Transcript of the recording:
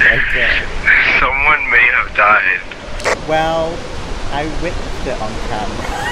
Okay. Someone may have died. Well, I witnessed it on camera.